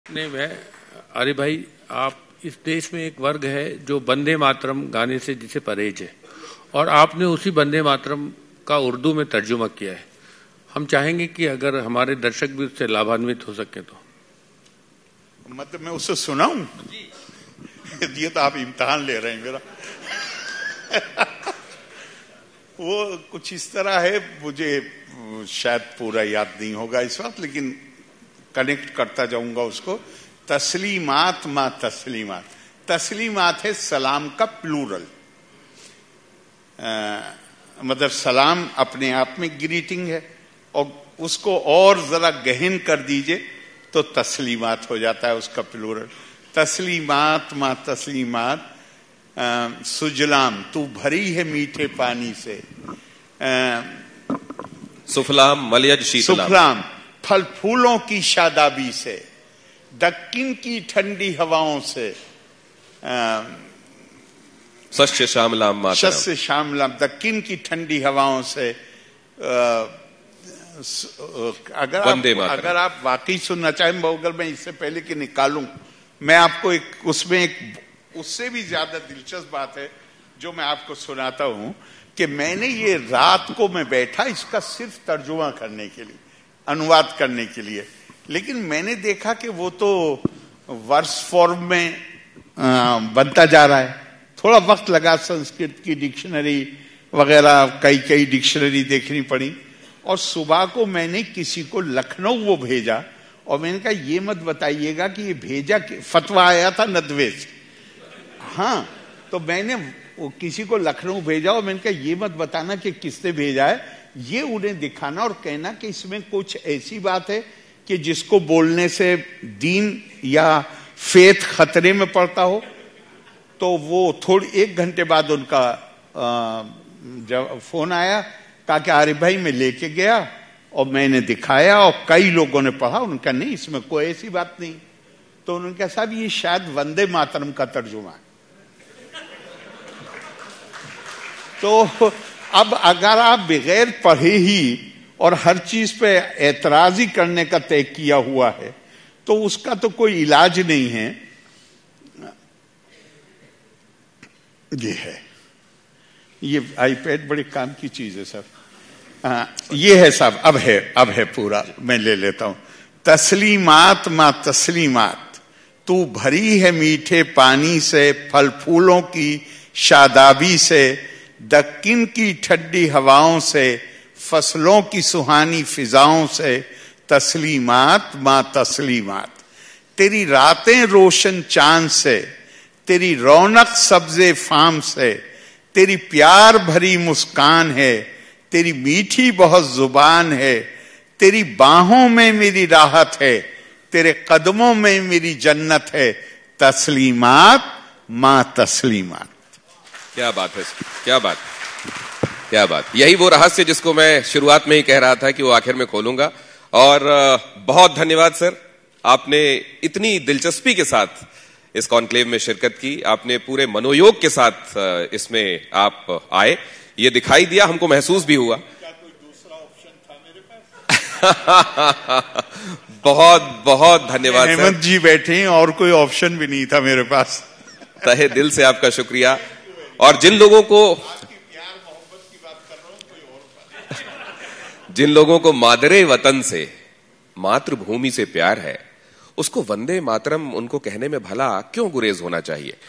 नहीं मैं अरे भाई, आप इस देश में एक वर्ग है जो वंदे मातरम गाने से जिसे परहेज है, और आपने उसी वंदे मातरम का उर्दू में तर्जुमा किया है। हम चाहेंगे कि अगर हमारे दर्शक भी उससे लाभान्वित हो सके तो। मतलब मैं उससे सुनाऊं? ये तो आप इम्तिहान ले रहे हैं मेरा। वो कुछ इस तरह है, मुझे शायद पूरा याद नहीं होगा इस वक्त, लेकिन कनेक्ट करता जाऊंगा उसको। तस्लीमात मा तस्लीमात, तस्लीमात है सलाम का प्लूरल। मतलब सलाम अपने आप में ग्रीटिंग है, और उसको और जरा गहन कर दीजिए तो तस्लीमात हो जाता है उसका प्लूरल। तस्लीमात मा तस्लीमात, सुजलाम तू भरी है मीठे पानी से, सुफलाम मलयज शीतलाम, सुफलाम फल फूलों की शादाबी से, दक्किन की ठंडी हवाओं से, सस्य श्यामलाम मातरम, सस्य श्यामलाम, दक्किन की ठंडी हवाओं से। अगर आप वाकई सुनना चाहें, अगर मैं इससे पहले कि निकालूं, मैं आपको उससे भी ज्यादा दिलचस्प बात है जो मैं आपको सुनाता हूं, कि मैंने ये रात को मैं बैठा इसका सिर्फ तर्जुमा करने के लिए, अनुवाद करने के लिए, लेकिन मैंने देखा कि वो तो वर्स फॉर्म में बनता जा रहा है। थोड़ा वक्त लगा, संस्कृत की डिक्शनरी वगैरह कई डिक्शनरी देखनी पड़ी, और सुबह को मैंने किसी को लखनऊ वो भेजा, और मैंने कहा ये मत बताइएगा कि ये भेजा, फतवा आया था नदवे से। हाँ, तो मैंने किसी को लखनऊ भेजा, और मैंने कहा ये मत बताना कि किसने भेजा है, ये उन्हें दिखाना और कहना कि इसमें कुछ ऐसी बात है कि जिसको बोलने से दीन या फेथ खतरे में पड़ता हो। तो वो थोड़ी 1 घंटे बाद उनका जब फोन आया, कहा कि अरे भाई मैं लेके गया और मैंने दिखाया और कई लोगों ने पढ़ा। उनका नहीं, इसमें कोई ऐसी बात नहीं। तो उन्होंने कहा साहब ये शायद वंदे मातरम का तर्जुमा है। तो अब अगर आप बगैर पढ़े ही और हर चीज पे एतराजी करने का तय किया हुआ है, तो उसका तो कोई इलाज नहीं है। ये है, ये आईपैड बड़े काम की चीज है सर। ये है साहब, अब है पूरा, मैं ले लेता हूं। तस्लीमात मा तस्लीमात, तू भरी है मीठे पानी से, फल फूलों की शादाबी से, दक्किन की ठंडी हवाओं से, फसलों की सुहानी फिजाओं से। तस्लीमात मा तस्लीमात, तेरी रातें रोशन चांद से, तेरी रौनक सब्जे फाम से, तेरी प्यार भरी मुस्कान है, तेरी मीठी बहुत जुबान है, तेरी बाहों में मेरी राहत है, तेरे कदमों में मेरी जन्नत है। तस्लीमात मा तस्लीमात। क्या बात है, क्या बात, क्या बात। यही वो रहस्य जिसको मैं शुरुआत में ही कह रहा था कि वो आखिर में खोलूंगा। और बहुत धन्यवाद सर, आपने इतनी दिलचस्पी के साथ इस कॉन्क्लेव में शिरकत की, आपने पूरे मनोयोग के साथ इसमें आप आए, ये दिखाई दिया, हमको महसूस भी हुआ। क्या कोई दूसरा ऑप्शन था मेरे पास? बहुत बहुत धन्यवाद सर। हेमंत जी बैठे हैं, और कोई ऑप्शन भी नहीं था मेरे पास। तहे दिल से आपका शुक्रिया। और जिन लोगों को प्यार मोहब्बत की बात कर रहा हूं, कोई और बात। जिन लोगों को मादरे वतन से, मातृभूमि से प्यार है, उसको वंदे मातरम उनको कहने में भला क्यों गुरेज होना चाहिए।